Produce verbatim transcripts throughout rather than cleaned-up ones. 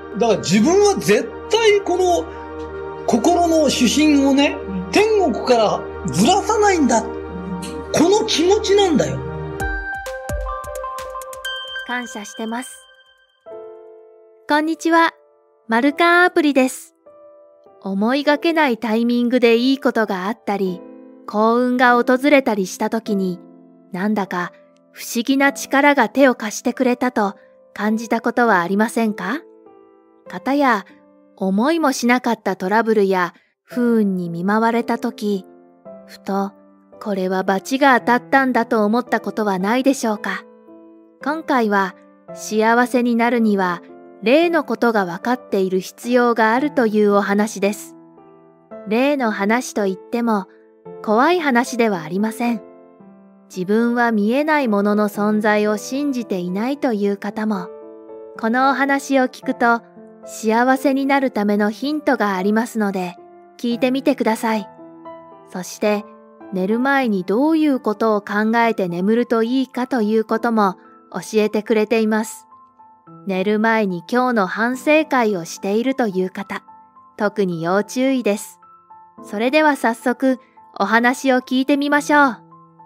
だから自分は絶対この心の主心をね、天国からずらさないんだ。この気持ちなんだよ。 感謝してます。こんにちは。マルカンアプリです。思いがけないタイミングでいいことがあったり、幸運が訪れたりしたときに、なんだか不思議な力が手を貸してくれたと感じたことはありませんか？かたや思いもしなかったトラブルや不運に見舞われたとき、ふとこれは罰が当たったんだと思ったことはないでしょうか？今回は幸せになるには霊のことが分かっている必要があるというお話です。霊の話といっても怖い話ではありません。自分は見えないものの存在を信じていないという方も、このお話を聞くと幸せになるためのヒントがありますので、聞いてみてください。そして寝る前にどういうことを考えて眠るといいかということも教えてくれています。寝る前に今日の反省会をしているという方、特に要注意です。それでは早速お話を聞いてみましょう。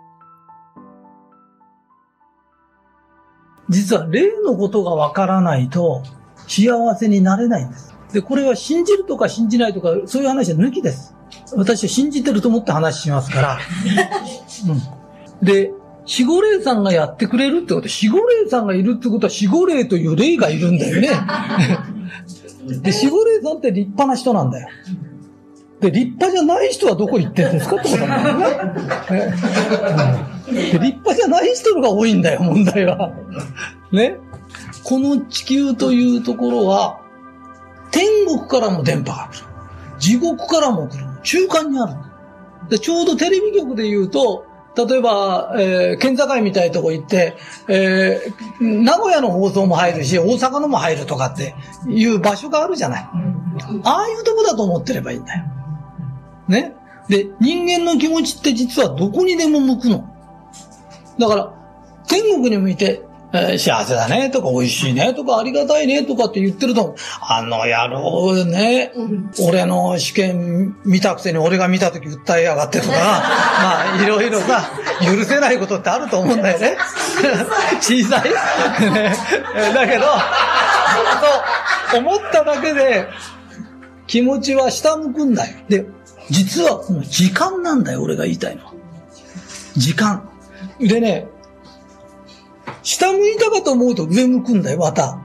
実は霊のことがわからないと幸せになれないんです。で、これは信じるとか信じないとかそういう話は抜きです。私は信じてると思って話しますから。うん、で、守護霊さんがやってくれるってこと、守護霊さんがいるってことは守護霊という霊がいるんだよね。で、守護霊さんって立派な人なんだよ。で、立派じゃない人はどこ行ってるんですかってことなんだよね。で、立派じゃない人が多いんだよ、問題は。ね。この地球というところは、天国からも電波が来る。地獄からも来る。中間にある。で、ちょうどテレビ局で言うと、例えば、えー、県境みたいなとこ行って、えー、名古屋の放送も入るし、大阪のも入るとかっていう場所があるじゃない。ああいうとこだと思ってればいいんだよ。ね。で、人間の気持ちって実はどこにでも向くの。だから、天国に向いて、えー、幸せだねとか美味しいねとかありがたいねとかって言ってると、あの野郎ね、うん、俺の試験見たくせに俺が見たとき訴えやがってとか、まあいろいろさ、許せないことってあると思うんだよね。小さい。だけど、そう思っただけで気持ちは下向くんだよ。で、実はこの時間なんだよ、俺が言いたいのは。時間。でね、下向いたかと思うと上向くんだよ、また。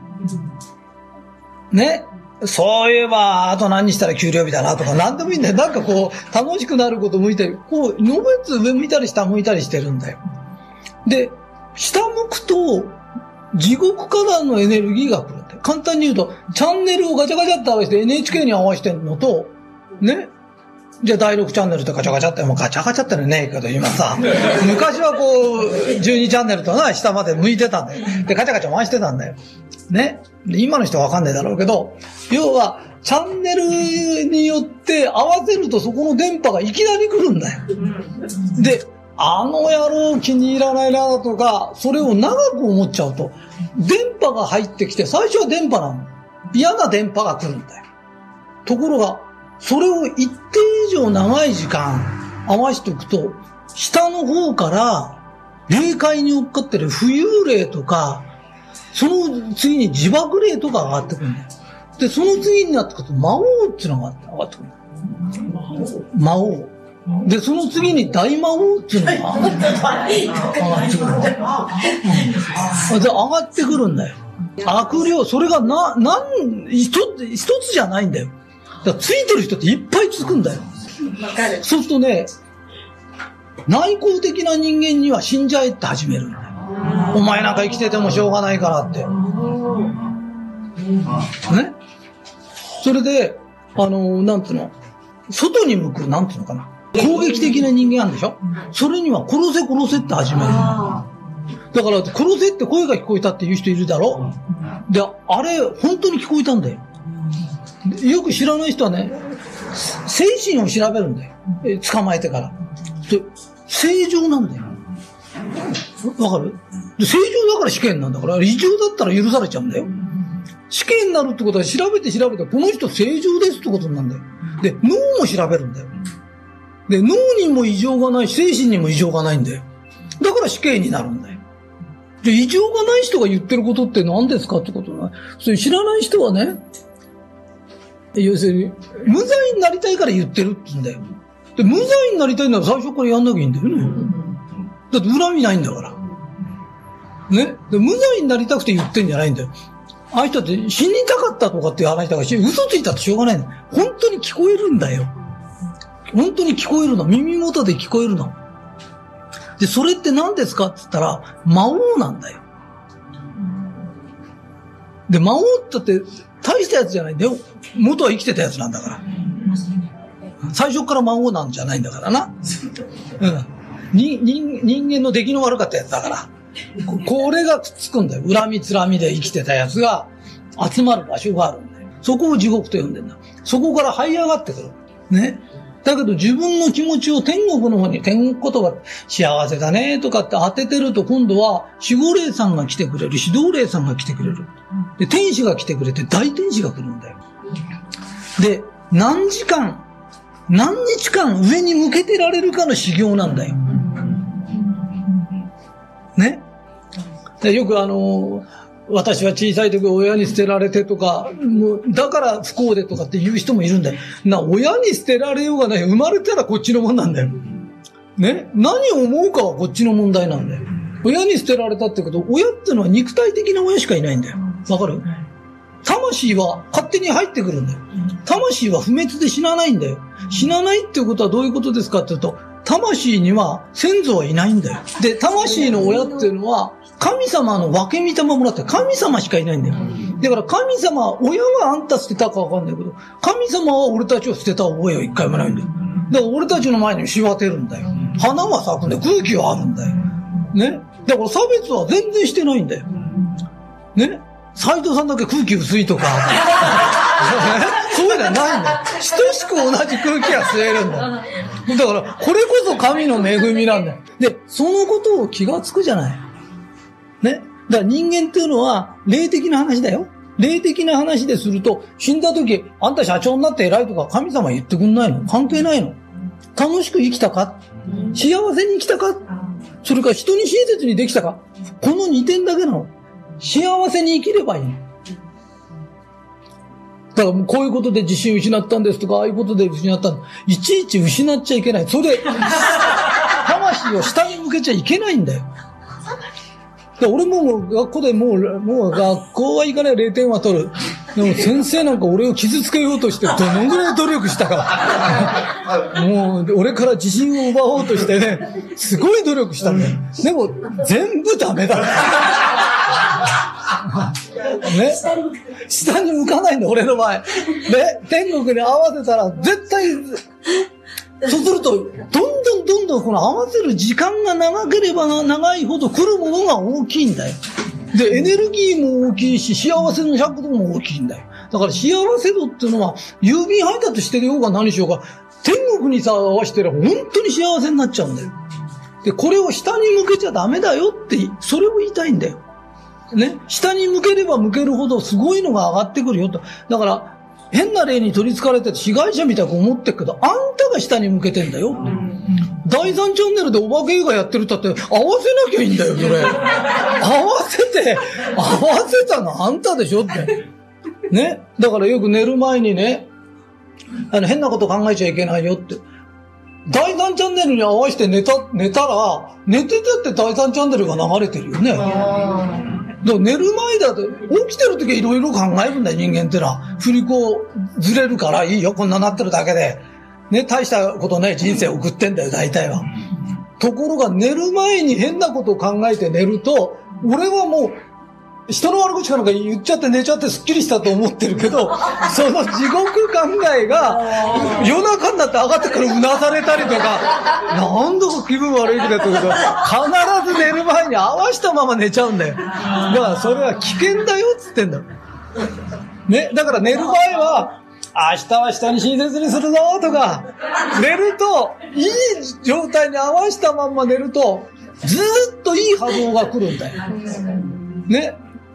ね。そういえば、あと何したら給料日だなとか、何でもいいんだよ。なんかこう、楽しくなること向いて、こう、のべつ上向いたり下向いたりしてるんだよ。で、下向くと、地獄からのエネルギーが来るんだよ。簡単に言うと、チャンネルをガチャガチャって合わせて エヌエイチケー に合わせてるのと、ね。じゃあだいろくチャンネルとガチャガチャって、もうガチャガチャってのねえけど今さ、昔はこう、じゅうにチャンネルとな、下まで向いてたんだよ。で、ガチャガチャ回してたんだよ。ね。で、今の人はわかんないだろうけど、要は、チャンネルによって合わせるとそこの電波がいきなり来るんだよ。で、あの野郎気に入らないなとか、それを長く思っちゃうと、電波が入ってきて、最初は電波なの。嫌な電波が来るんだよ。ところが、それを一定以上長い時間合わせておくと、下の方から霊界に追っかってる浮遊霊とか、その次に自爆霊とか上がってくるんだよ。で、その次になってくると魔王っていうのが上がってくるんだよ。魔王。で、その次に大魔王っていうのが上がってくるんだよ。で、上がってくるんだよ。悪霊、それがな、なん、一つ、一つじゃないんだよ。だからついてる人っていっぱいつくんだよ。そうするとね、内向的な人間には死んじゃえって始めるんだよ。お前なんか生きててもしょうがないからって。ね。それで、あの、なんつうの、外に向く、なんつうのかな。攻撃的な人間あるんでしょ？それには殺せ殺せって始める。だから殺せって声が聞こえたっていう人いるだろ？で、あれ本当に聞こえたんだよ。よく知らない人はね、精神を調べるんだよ。え捕まえてから。で、正常なんだよ。わかる？で正常だから試験なんだから、異常だったら許されちゃうんだよ。 死刑になるってことは調べて調べて、この人正常ですってことなんだよ。で、脳も調べるんだよ。で、脳にも異常がないし、精神にも異常がないんだよ。だから死刑になるんだよ。で、異常がない人が言ってることって何ですかってことな。それ知らない人はね、要するに、無罪になりたいから言ってるって言うんだよ。で、無罪になりたいなら最初からやんなきゃいいんだよね。だって恨みないんだから。ね。で、無罪になりたくて言ってんじゃないんだよ。ああいう人って死にたかったとかって話だから、嘘ついたってしょうがないの。本当に聞こえるんだよ。本当に聞こえるの。耳元で聞こえるの。で、それって何ですかって言ったら、魔王なんだよ。で、魔王ってって大したやつじゃないんだよ。元は生きてたやつなんだから。最初から魔王なんじゃないんだからな。うん。人、人、人間の出来の悪かったやつだから。こ, これがくっつくんだよ。恨みつらみで生きてたやつが集まる場所があるんだよ。そこを地獄と呼んでんだ。そこから這い上がってくる。ね。だけど自分の気持ちを天国の方に、天国言葉、幸せだねとかって当ててると、今度は守護霊さんが来てくれる、指導霊さんが来てくれる。で、天使が来てくれて、大天使が来るんだよ。で、何時間、何日間上に向けてられるかの修行なんだよ。ね。でよくあの、私は小さい時親に捨てられてとか、もうだから不幸でとかって言う人もいるんだよ。な、親に捨てられようがない。生まれたらこっちのもんなんだよ。ね。何を思うかはこっちの問題なんだよ。親に捨てられたってこと、親ってのは肉体的な親しかいないんだよ。わかる？魂は勝手に入ってくるんだよ。魂は不滅で死なないんだよ。死なないっていうことはどういうことですかって言うと、魂には先祖はいないんだよ。で、魂の親っていうのは、神様の分け御霊もらって神様しかいないんだよ。だから神様、親はあんた捨てたかわかんないけど、神様は俺たちを捨てた覚えは一回もないんだよ。だから俺たちの前にしわてるんだよ。花は咲くんだよ。空気はあるんだよ。ね。だから差別は全然してないんだよ。ね。斉藤さんだけ空気薄いとか。そういうのはないんだよ。等しく同じ空気が吸えるんだよ。だから、これこそ神の恵みなんだよ。で、そのことを気がつくじゃない。ね。だから人間っていうのは、霊的な話だよ。霊的な話ですると、死んだ時、あんた社長になって偉いとか神様言ってくんないの？関係ないの？楽しく生きたか？幸せに生きたか？それから人に親切にできたか？このにてんだけなの。幸せに生きればいいの。だからもうこういうことで自信失ったんですとか、ああいうことで失ったんだ。いちいち失っちゃいけない。それで、魂を下に向けちゃいけないんだよ。で俺ももう学校でもう、もう学校は行かないれいてんは取る。でも先生なんか俺を傷つけようとしてどのぐらい努力したか。もう俺から自信を奪おうとしてね、すごい努力したんだよ。でも全部ダメだ。ね、下に向かないんだ俺の場合。ね、天国に合わせたら絶対、そうすると、どんどんどんどんこの合わせる時間が長ければ長いほど来るものが大きいんだよ。で、エネルギーも大きいし、幸せの尺度も大きいんだよ。だから幸せ度っていうのは、郵便配達してるようが何しようが、天国にさ、合わせてれば本当に幸せになっちゃうんだよ。で、これを下に向けちゃダメだよって、それを言いたいんだよ。ね。下に向ければ向けるほどすごいのが上がってくるよと。だから、変な例に取り憑かれて被害者みたいに思ってるけど、あんたが下に向けてんだよ。うん、だいさんチャンネルでお化け映画やってるったって合わせなきゃいいんだよ、それ。合わせて、合わせたのあんたでしょって。ね。だからよく寝る前にね、あの変なこと考えちゃいけないよって。だいさんチャンネルに合わせて寝た、寝たら、寝てたってだいさんチャンネルが流れてるよね。だから寝る前だと、起きてるときはいろいろ考えるんだよ、人間ってのは。振り子ずれるからいいよ、こんななってるだけで。ね、大したことない人生送ってんだよ、大体は。ところが寝る前に変なことを考えて寝ると、俺はもう、人の悪口かなんか言っちゃって寝ちゃってスッキリしたと思ってるけど、その地獄考えが夜中になって上がってくるうなされたりとか、なんだか気分悪いけど、必ず寝る前に合わしたまま寝ちゃうんだよ。だからそれは危険だよっつってんだ。ね、だから寝る場合は、明日は下に親切にするぞとか、寝ると、いい状態に合わしたまんま寝ると、ずーっといい波動が来るんだよ。ね。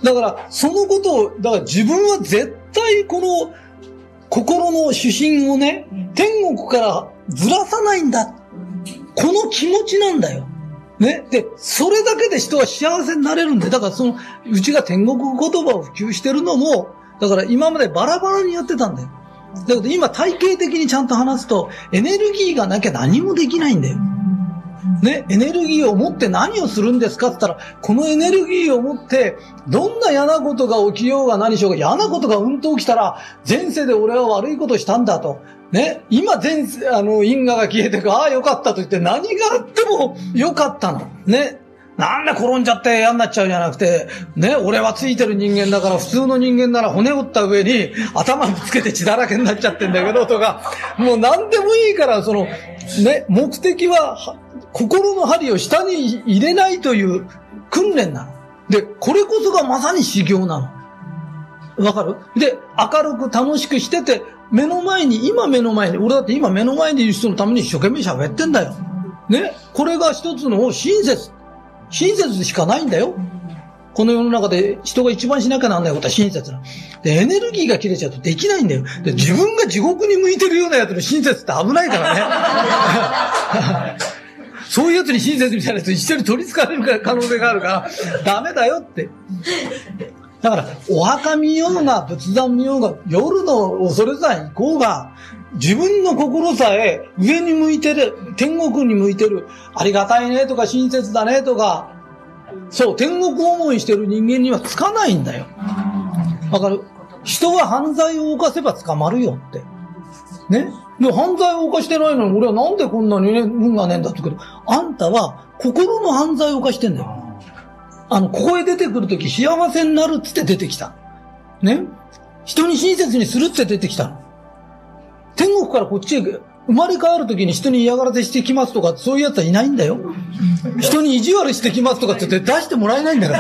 だから、そのことを、だから自分は絶対この心の主心をね、天国からずらさないんだ。この気持ちなんだよ。ね。で、それだけで人は幸せになれるんで、だからその、うちが天国言葉を普及してるのも、だから今までバラバラにやってたんだよ。だけど今体系的にちゃんと話すと、エネルギーがなきゃ何もできないんだよ。ね、エネルギーを持って何をするんですかって言ったら、このエネルギーを持って、どんな嫌なことが起きようが何しようが、嫌なことがうんと起きたら、前世で俺は悪いことしたんだと。ね、今前世、あの、因果が消えてく、ああよかったと言って何があってもよかったの。ね。なんで転んじゃって嫌になっちゃうじゃなくて、ね、俺はついてる人間だから、普通の人間なら骨折った上に頭ぶつけて血だらけになっちゃってんだけどとか、もう何でもいいから、その、ね、目的は、心の針を下に入れないという訓練なの。で、これこそがまさに修行なの。わかる？で、明るく楽しくしてて、目の前に、今目の前に、俺だって今目の前にいる人のために一生懸命喋ってんだよ。ね、これが一つの親切。親切しかないんだよ。この世の中で人が一番しなきゃなんないことは親切な。で、エネルギーが切れちゃうとできないんだよ。で、自分が地獄に向いてるようなやつの親切って危ないからね。そういうやつに親切みたいなやつ一緒に取り憑かれる可能性があるから、ダメだよって。だから、お墓見ようが、仏壇見ようが、夜の恐れ山行こうが、自分の心さえ上に向いてる、天国に向いてる、ありがたいねとか親切だねとか、そう、天国思いしてる人間にはつかないんだよ。わかる？人は犯罪を犯せば捕まるよって。ね？で、犯罪を犯してないのに俺はなんでこんなにね、運がねえんだって言うけど、あんたは心の犯罪を犯してんだよ。あの、ここへ出てくるとき幸せになるっつって出てきた。ね？人に親切にするって出てきたの。天国からこっちへ生まれ変わるときに人に嫌がらせしてきますとか、そういうやつはいないんだよ。人に意地悪してきますとかって言って出してもらえないんだから。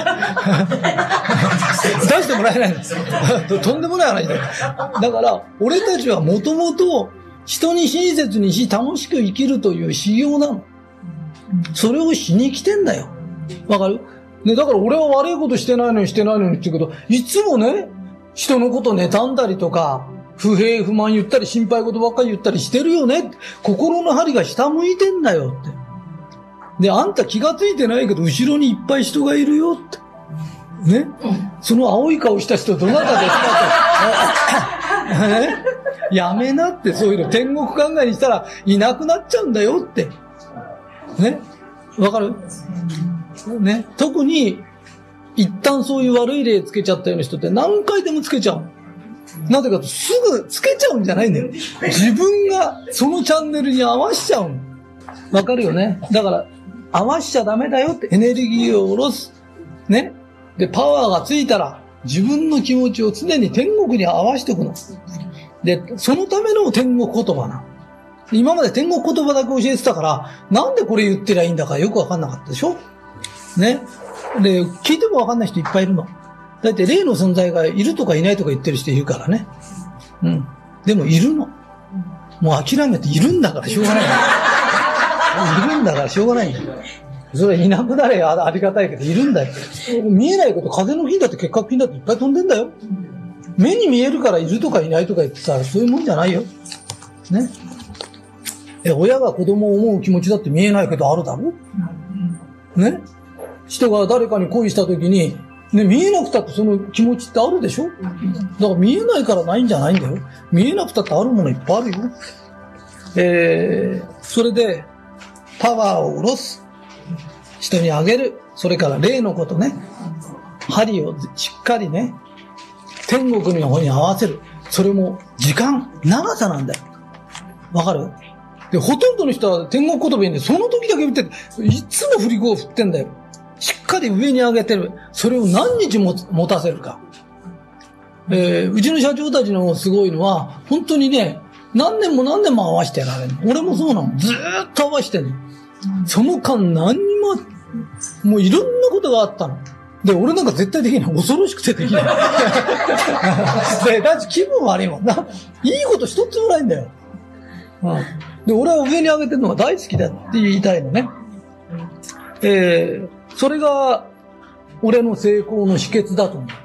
出してもらえないんです。とんでもない話だよ。だから、俺たちはもともと人に親切にし楽しく生きるという修行なの。それをしに来てんだよ。わかる？ね、だから俺は悪いことしてないのにしてないのにって言うけど、いつもね、人のこと妬んだりとか、不平不満言ったり心配事ばっかり言ったりしてるよね。心の針が下向いてんだよって。で、あんた気がついてないけど後ろにいっぱい人がいるよって。ね。その青い顔した人どなたですかと。ね、やめなって、そういうの天国考えにしたらいなくなっちゃうんだよって。ね。わかる？ね。特に一旦そういう悪い例つけちゃったような人って何回でもつけちゃう。なぜかとすぐつけちゃうんじゃないんだよ。自分がそのチャンネルに合わしちゃうの。わかるよね。だから合わしちゃダメだよって。エネルギーを下ろす。ね。で、パワーがついたら自分の気持ちを常に天国に合わしておくの。で、そのための天国言葉な。今まで天国言葉だけ教えてたから、なんでこれ言ってりゃいいんだかよくわかんなかったでしょ？ね。で、聞いてもわかんない人いっぱいいるの。だって霊の存在がいるとかいないとか言ってる人いるからね。うん。でもいるの。もう諦めているんだからしょうがない。いるんだからしょうがないんだよ。それいなくなれありがたいけどいるんだよ。見えないこと、風の菌だって結核菌だっていっぱい飛んでんだよ。目に見えるからいるとかいないとか言ってさ、そういうもんじゃないよ。ね。え、親が子供を思う気持ちだって見えないけどあるだろ？ね。人が誰かに恋した時に、ね、見えなくたってその気持ちってあるでしょ？だから見えないからないんじゃないんだよ。見えなくたってあるものいっぱいあるよ。えー、それで、パワーを下ろす。人にあげる。それから霊のことね。針をしっかりね、天国の方に合わせる。それも時間、長さなんだよ。わかる？で、ほとんどの人は天国言葉にね、その時だけ振って、いつも振り子を振ってんだよ。しっかり上に上げてる。それを何日も持たせるか。えー、うちの社長たちのすごいのは、本当にね、何年も何年も合わせてやられるの。俺もそうなの。ずーっと合わせてるの。その間何にも、もういろんなことがあったの。で、俺なんか絶対できない。恐ろしくてできない。で、だって気分悪いもんな。いいこと一つもないんだよ。うん。で、俺は上に上げてるのが大好きだって言いたいのね。えー、それが、 俺の成功の秘訣だと思う。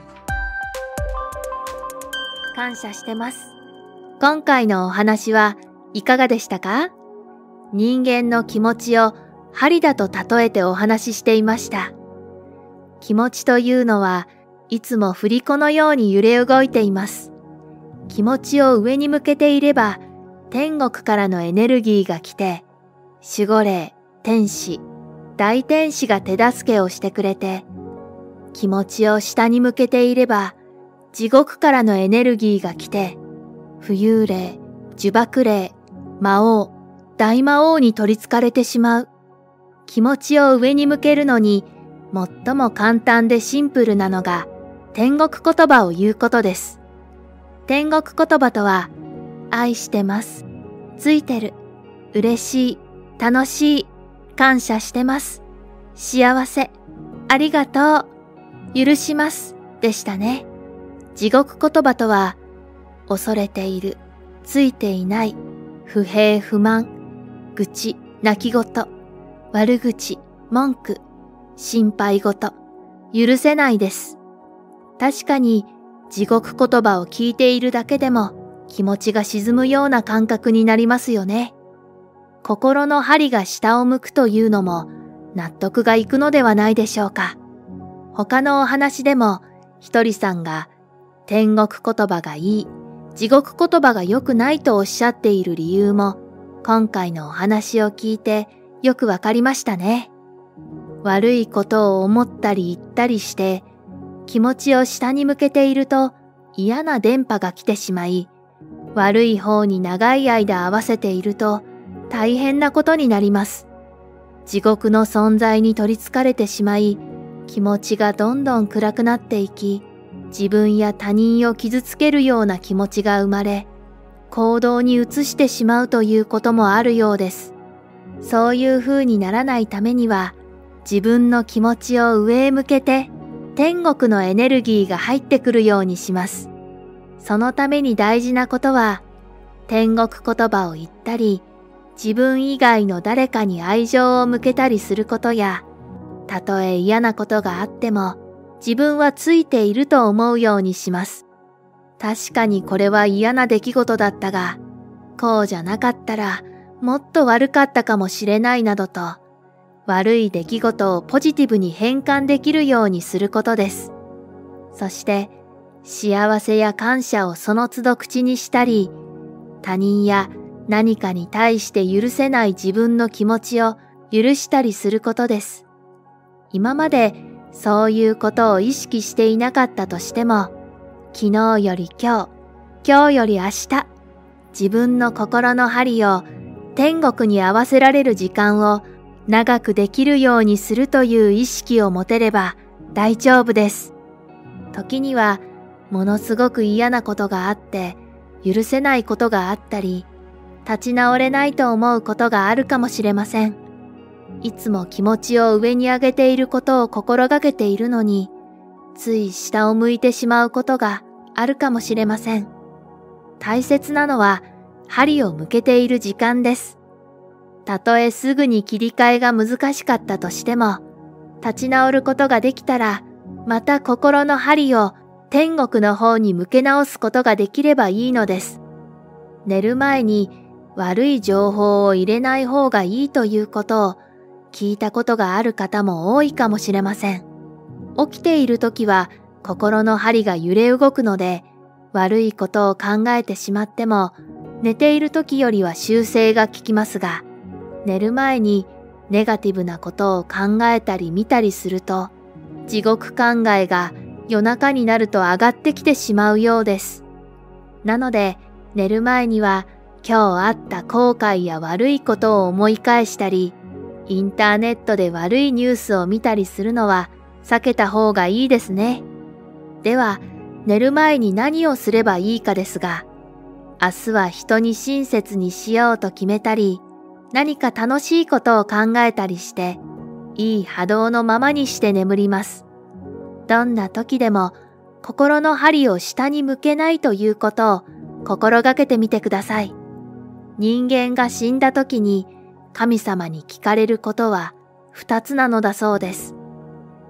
感謝してます。今回のお話はいかがでしたか？人間の気持ちを針だと例えてお話ししていました。気持ちというのはいつも振り子のように揺れ動いています。気持ちを上に向けていれば天国からのエネルギーが来て、守護霊、天使、大天使が手助けをしてくれて、気持ちを下に向けていれば地獄からのエネルギーが来て、浮遊霊、呪縛霊、魔王、大魔王に取り憑かれてしまう。気持ちを上に向けるのに最も簡単でシンプルなのが天国言葉を言うことです。天国言葉とは、愛してます、ついてる、嬉しい、楽しい、感謝してます、幸せ、ありがとう、許します、でしたね。地獄言葉とは、恐れている、ついていない、不平不満、愚痴、泣き言、悪口、文句、心配事、許せないです。確かに地獄言葉を聞いているだけでも気持ちが沈むような感覚になりますよね。心の針が下を向くというのも納得がいくのではないでしょうか。他のお話でもひとりさんが天国言葉がいい、地獄言葉が良くないとおっしゃっている理由も今回のお話を聞いてよくわかりましたね。悪いことを思ったり言ったりして気持ちを下に向けていると嫌な電波が来てしまい、悪い方に長い間合わせていると大変なことになります。地獄の存在に取り憑かれてしまい、気持ちがどんどん暗くなっていき、自分や他人を傷つけるような気持ちが生まれ、行動に移してしまうということもあるようです。そういう風にならないためには、自分の気持ちを上へ向けて、天国のエネルギーが入ってくるようにします。そのために大事なことは、天国言葉を言ったり、自分以外の誰かに愛情を向けたりすることや、たとえ嫌なことがあっても、自分はついていると思うようにします。確かにこれは嫌な出来事だったが、こうじゃなかったらもっと悪かったかもしれないなどと、悪い出来事をポジティブに変換できるようにすることです。そして、幸せや感謝をその都度口にしたり、他人や何かに対して許せない自分の気持ちを許したりすることです。今までそういうことを意識していなかったとしても、昨日より今日、今日より明日、自分の心の針を天国に合わせられる時間を長くできるようにするという意識を持てれば大丈夫です。時にはものすごく嫌なことがあって許せないことがあったり、立ち直れないと思うことがあるかもしれません。いつも気持ちを上に上げていることを心がけているのに、つい下を向いてしまうことがあるかもしれません。大切なのは針を向けている時間です。たとえすぐに切り替えが難しかったとしても、立ち直ることができたら、また心の針を天国の方に向け直すことができればいいのです。寝る前に悪い情報を入れない方がいいということを聞いたことがある方も多いかもしれません。起きているときは心の針が揺れ動くので、悪いことを考えてしまっても、寝ているときよりは修正が効きますが、寝る前にネガティブなことを考えたり見たりすると、地獄考えが夜中になると上がってきてしまうようです。なので、寝る前には今日あった後悔や悪いことを思い返したり、インターネットで悪いニュースを見たりするのは避けた方がいいですね。では、寝る前に何をすればいいかですが、明日は人に親切にしようと決めたり、何か楽しいことを考えたりして、いい波動のままにして眠ります。どんな時でも心の針を下に向けないということを心がけてみてください。人間が死んだ時に神様に聞かれることは二つなのだそうです。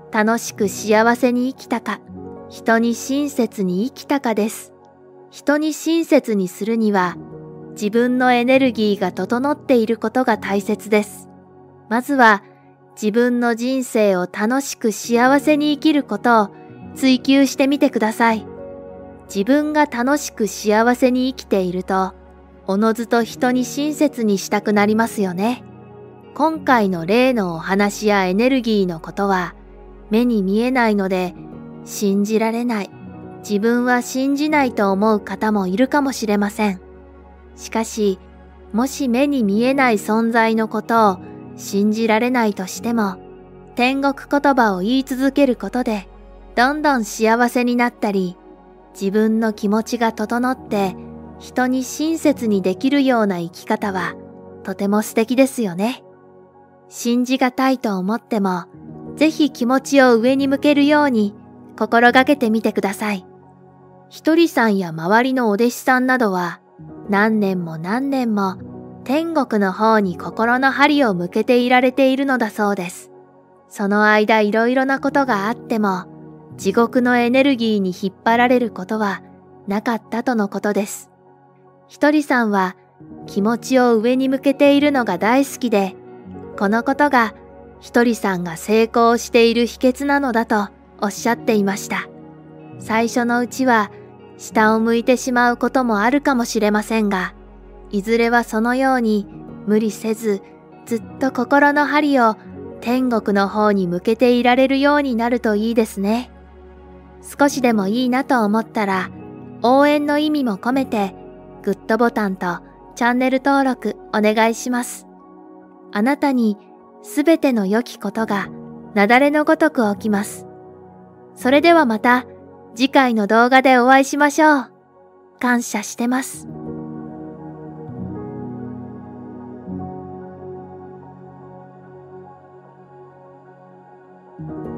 楽しく幸せに生きたか、人に親切に生きたかです。人に親切にするには、自分のエネルギーが整っていることが大切です。まずは、自分の人生を楽しく幸せに生きることを追求してみてください。自分が楽しく幸せに生きていると、おのずと人に親切にしたくなりますよね。今回の例のお話やエネルギーのことは、目に見えないので、信じられない、自分は信じないと思う方もいるかもしれません。しかし、もし目に見えない存在のことを信じられないとしても、天国言葉を言い続けることで、どんどん幸せになったり、自分の気持ちが整って人に親切にできるような生き方はとても素敵ですよね。信じがたいと思っても、ぜひ気持ちを上に向けるように心がけてみてください。ひとりさんや周りのお弟子さんなどは、何年も何年も天国の方に心の針を向けていられているのだそうです。その間いろいろなことがあっても、地獄のエネルギーに引っ張られることはなかったとのことです。ひとりさんは気持ちを上に向けているのが大好きで、このことがひとりさんが成功している秘訣なのだとおっしゃっていました。最初のうちは下を向いてしまうこともあるかもしれませんが、いずれはそのように無理せずずっと心の針を天国の方に向けていられるようになるといいですね。少しでもいいなと思ったら、応援の意味も込めてグッドボタンとチャンネル登録お願いします。あなたにすべての良きことが雪崩のごとく起きます。それではまた次回の動画でお会いしましょう。感謝してます。 you